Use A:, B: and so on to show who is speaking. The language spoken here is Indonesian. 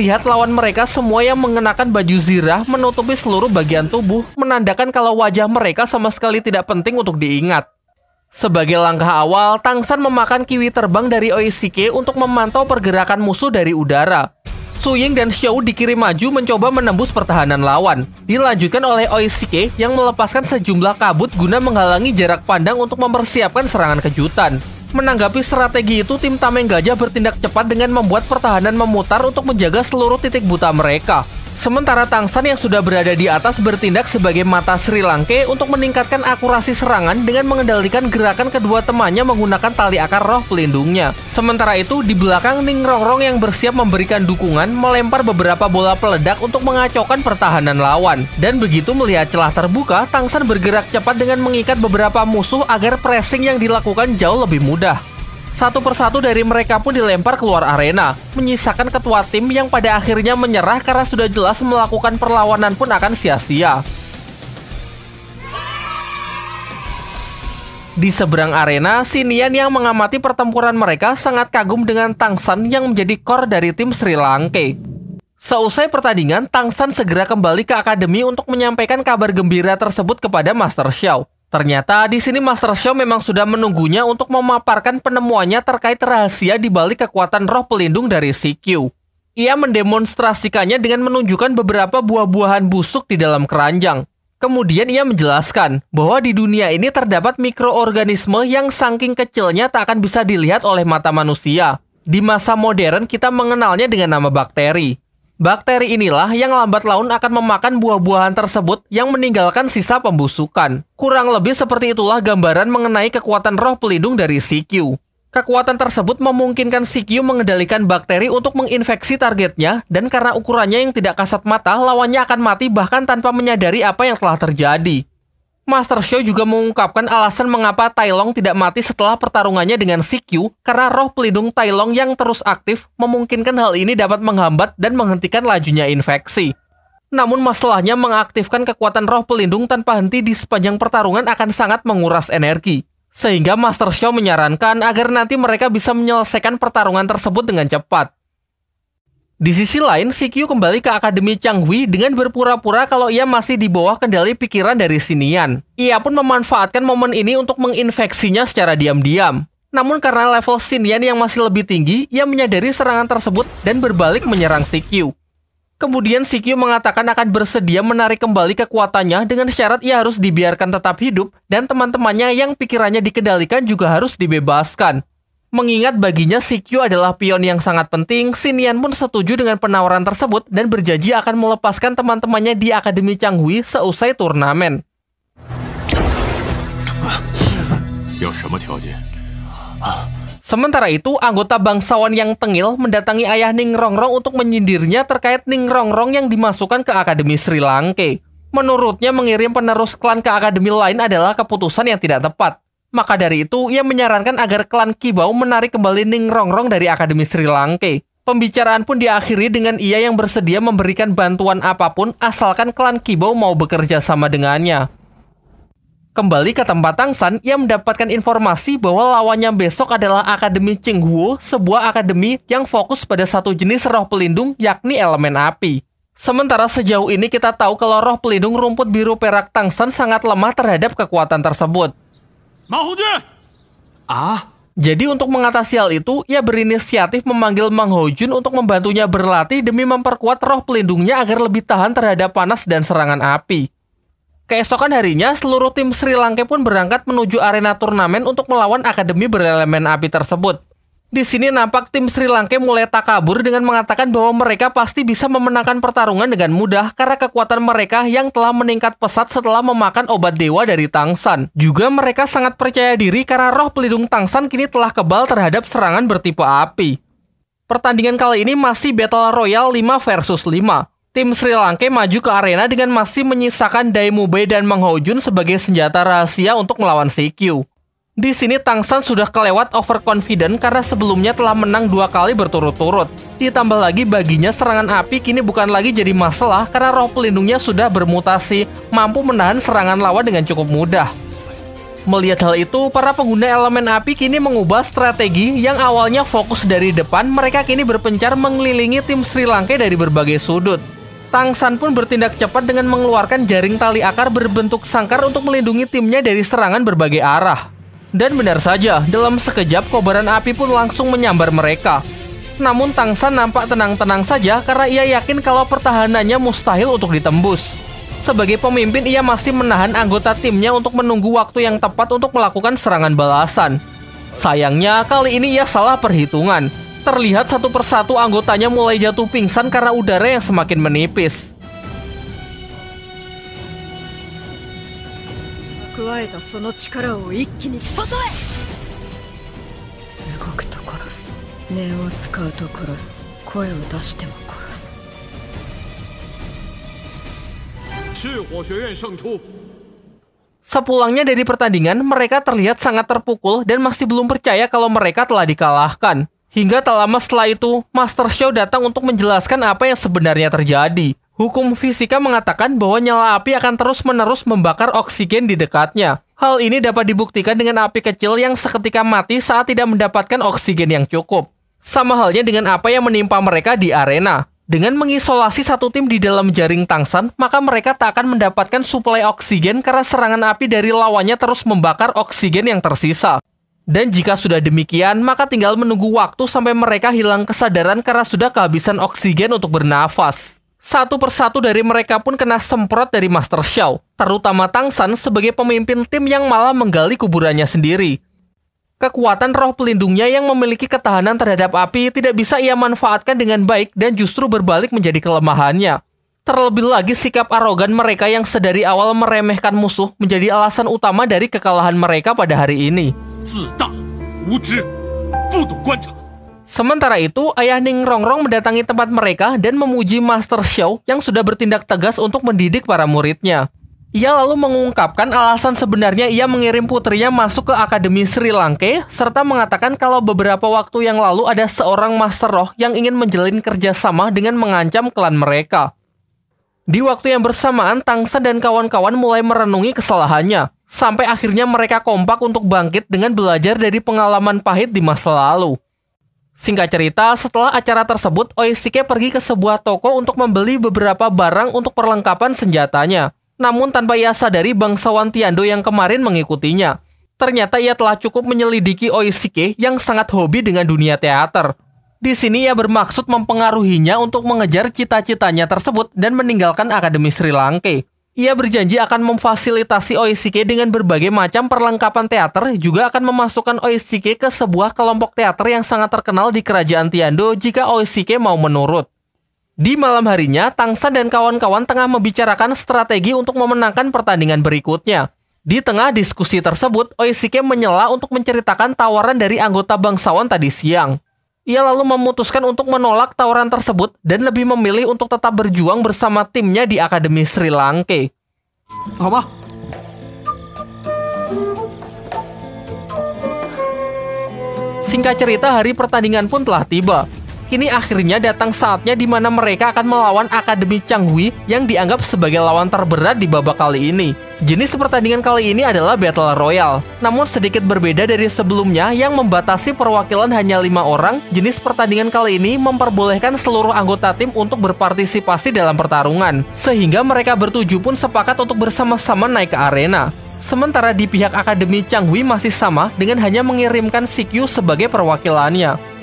A: melihat lawan mereka semua yang mengenakan baju zirah menutupi seluruh bagian tubuh, menandakan kalau wajah mereka sama sekali tidak penting untuk diingat. Sebagai langkah awal, Tang San memakan kiwi terbang dari Oishike untuk memantau pergerakan musuh dari udara. Su Ying dan Xiao dikirim maju mencoba menembus pertahanan lawan. Dilanjutkan oleh Oishike yang melepaskan sejumlah kabut guna menghalangi jarak pandang untuk mempersiapkan serangan kejutan. Menanggapi strategi itu, tim Tameng Gajah bertindak cepat dengan membuat pertahanan memutar untuk menjaga seluruh titik buta mereka. Sementara Tang San yang sudah berada di atas bertindak sebagai mata Sri Lanka untuk meningkatkan akurasi serangan dengan mengendalikan gerakan kedua temannya menggunakan tali akar roh pelindungnya. Sementara itu, di belakang Ning Rongrong yang bersiap memberikan dukungan melempar beberapa bola peledak untuk mengacaukan pertahanan lawan. Dan begitu melihat celah terbuka, Tang San bergerak cepat dengan mengikat beberapa musuh agar pressing yang dilakukan jauh lebih mudah. Satu persatu dari mereka pun dilempar keluar arena, menyisakan ketua tim yang pada akhirnya menyerah karena sudah jelas melakukan perlawanan pun akan sia-sia. Di seberang arena, Xinian yang mengamati pertempuran mereka sangat kagum dengan Tang San yang menjadi core dari tim Sri Lanka. Seusai pertandingan, Tang San segera kembali ke akademi untuk menyampaikan kabar gembira tersebut kepada Master Xiao. Ternyata di sini Master Xiao memang sudah menunggunya untuk memaparkan penemuannya terkait rahasia di balik kekuatan roh pelindung dari CQ. Ia mendemonstrasikannya dengan menunjukkan beberapa buah-buahan busuk di dalam keranjang. Kemudian ia menjelaskan bahwa di dunia ini terdapat mikroorganisme yang saking kecilnya tak akan bisa dilihat oleh mata manusia. Di masa modern kita mengenalnya dengan nama bakteri. Bakteri inilah yang lambat laun akan memakan buah-buahan tersebut yang meninggalkan sisa pembusukan. Kurang lebih seperti itulah gambaran mengenai kekuatan roh pelindung dari CQ. Kekuatan tersebut memungkinkan CQ mengendalikan bakteri untuk menginfeksi targetnya, dan karena ukurannya yang tidak kasat mata, lawannya akan mati bahkan tanpa menyadari apa yang telah terjadi. Master Xiao juga mengungkapkan alasan mengapa Tai Long tidak mati setelah pertarungannya dengan CQ, karena roh pelindung Tai Long yang terus aktif memungkinkan hal ini dapat menghambat dan menghentikan lajunya infeksi. Namun masalahnya mengaktifkan kekuatan roh pelindung tanpa henti di sepanjang pertarungan akan sangat menguras energi. Sehingga Master Xiao menyarankan agar nanti mereka bisa menyelesaikan pertarungan tersebut dengan cepat. Di sisi lain, CQ kembali ke Akademi Changhui dengan berpura-pura kalau ia masih di bawah kendali pikiran dari Xinian. Ia pun memanfaatkan momen ini untuk menginfeksinya secara diam-diam. Namun karena level Xinian yang masih lebih tinggi, ia menyadari serangan tersebut dan berbalik menyerang CQ. Kemudian CQ mengatakan akan bersedia menarik kembali kekuatannya dengan syarat ia harus dibiarkan tetap hidup dan teman-temannya yang pikirannya dikendalikan juga harus dibebaskan. Mengingat baginya CQ adalah pion yang sangat penting, Xinian pun setuju dengan penawaran tersebut dan berjanji akan melepaskan teman-temannya di Akademi Changhui seusai turnamen. Sementara itu, anggota bangsawan yang tengil mendatangi ayah Ning Rongrong untuk menyindirnya terkait Ning Rongrong yang dimasukkan ke Akademi Sri Lanka. Menurutnya, mengirim penerus klan ke akademi lain adalah keputusan yang tidak tepat. Maka dari itu, ia menyarankan agar klan Kibau menarik kembali Ning Rongrong dari Akademi Sri Lanka. Pembicaraan pun diakhiri dengan ia yang bersedia memberikan bantuan apapun asalkan klan Kibau mau bekerja sama dengannya. Kembali ke tempat Tang San, ia mendapatkan informasi bahwa lawannya besok adalah Akademi Qinghuo, sebuah akademi yang fokus pada satu jenis roh pelindung, yakni elemen api. Sementara sejauh ini kita tahu kalau roh pelindung rumput biru perak Tang San sangat lemah terhadap kekuatan tersebut. Jadi untuk mengatasi hal itu, ia berinisiatif memanggil Mang Hojun untuk membantunya berlatih demi memperkuat roh pelindungnya agar lebih tahan terhadap panas dan serangan api. Keesokan harinya, seluruh tim Sri Lanka pun berangkat menuju arena turnamen untuk melawan akademi berelemen api tersebut. Di sini nampak tim Sri Lanka mulai takabur dengan mengatakan bahwa mereka pasti bisa memenangkan pertarungan dengan mudah karena kekuatan mereka yang telah meningkat pesat setelah memakan obat dewa dari Tang San. Juga mereka sangat percaya diri karena roh pelindung Tang San kini telah kebal terhadap serangan bertipe api. Pertandingan kali ini masih Battle Royale 5 versus 5. Tim Sri Lanka maju ke arena dengan masih menyisakan Dai Mubei dan Mang Hojun sebagai senjata rahasia untuk melawan CQ. Di sini Tang San sudah kelewat overconfident karena sebelumnya telah menang 2 kali berturut-turut. Ditambah lagi baginya serangan api kini bukan lagi jadi masalah karena roh pelindungnya sudah bermutasi, mampu menahan serangan lawan dengan cukup mudah. Melihat hal itu, para pengguna elemen api kini mengubah strategi yang awalnya fokus dari depan, mereka kini berpencar mengelilingi tim Sri Lanka dari berbagai sudut. Tang San pun bertindak cepat dengan mengeluarkan jaring tali akar berbentuk sangkar untuk melindungi timnya dari serangan berbagai arah. Dan benar saja, dalam sekejap kobaran api pun langsung menyambar mereka. Namun Tang San nampak tenang-tenang saja karena ia yakin kalau pertahanannya mustahil untuk ditembus. Sebagai pemimpin, ia masih menahan anggota timnya untuk menunggu waktu yang tepat untuk melakukan serangan balasan. Sayangnya, kali ini ia salah perhitungan. Terlihat satu persatu anggotanya mulai jatuh pingsan karena udara yang semakin menipis. Sepulangnya dari pertandingan, mereka terlihat sangat terpukul dan masih belum percaya kalau mereka telah dikalahkan. Hingga tak lama setelah itu, Master Xiao datang untuk menjelaskan apa yang sebenarnya terjadi. Hukum fisika mengatakan bahwa nyala api akan terus-menerus membakar oksigen di dekatnya. Hal ini dapat dibuktikan dengan api kecil yang seketika mati saat tidak mendapatkan oksigen yang cukup. Sama halnya dengan apa yang menimpa mereka di arena. Dengan mengisolasi satu tim di dalam jaring Tang San, maka mereka tak akan mendapatkan suplai oksigen karena serangan api dari lawannya terus membakar oksigen yang tersisa. Dan jika sudah demikian, maka tinggal menunggu waktu sampai mereka hilang kesadaran karena sudah kehabisan oksigen untuk bernafas. Satu persatu dari mereka pun kena semprot dari Master Xiao, terutama Tang San sebagai pemimpin tim yang malah menggali kuburannya sendiri. Kekuatan roh pelindungnya yang memiliki ketahanan terhadap api tidak bisa ia manfaatkan dengan baik dan justru berbalik menjadi kelemahannya. Terlebih lagi sikap arogan mereka yang sedari awal meremehkan musuh menjadi alasan utama dari kekalahan mereka pada hari ini. Sementara itu, ayah Ning Rongrong mendatangi tempat mereka dan memuji Master Xiao yang sudah bertindak tegas untuk mendidik para muridnya. Ia lalu mengungkapkan alasan sebenarnya ia mengirim putrinya masuk ke Akademi Sri Lanka, serta mengatakan kalau beberapa waktu yang lalu ada seorang Master Roh yang ingin menjalin kerjasama dengan mengancam klan mereka. Di waktu yang bersamaan, Tang San dan kawan-kawan mulai merenungi kesalahannya, sampai akhirnya mereka kompak untuk bangkit dengan belajar dari pengalaman pahit di masa lalu. Singkat cerita, setelah acara tersebut, Oishike pergi ke sebuah toko untuk membeli beberapa barang untuk perlengkapan senjatanya. Namun tanpa ia sadari bangsawan Tiando yang kemarin mengikutinya. Ternyata ia telah cukup menyelidiki Oishike yang sangat hobi dengan dunia teater. Di sini ia bermaksud mempengaruhinya untuk mengejar cita-citanya tersebut dan meninggalkan Akademi Sri Lanka. Ia berjanji akan memfasilitasi Oishike dengan berbagai macam perlengkapan teater, juga akan memasukkan Oishike ke sebuah kelompok teater yang sangat terkenal di kerajaan Tiando jika Oishike mau menurut. Di malam harinya, Tang San dan kawan-kawan tengah membicarakan strategi untuk memenangkan pertandingan berikutnya. Di tengah diskusi tersebut, Oishike menyela untuk menceritakan tawaran dari anggota bangsawan tadi siang. Ia lalu memutuskan untuk menolak tawaran tersebut dan lebih memilih untuk tetap berjuang bersama timnya di Akademi Sri Lanka.
B: Apa?
A: Singkat cerita, hari pertandingan pun telah tiba. Kini akhirnya datang saatnya di mana mereka akan melawan Akademi Changhui yang dianggap sebagai lawan terberat di babak kali ini. Jenis pertandingan kali ini adalah Battle Royale. Namun sedikit berbeda dari sebelumnya yang membatasi perwakilan hanya 5 orang, jenis pertandingan kali ini memperbolehkan seluruh anggota tim untuk berpartisipasi dalam pertarungan. Sehingga mereka bertujuh pun sepakat untuk bersama-sama naik ke arena. Sementara di pihak Akademi Changhui masih sama dengan hanya mengirimkan Sikyu sebagai perwakilannya.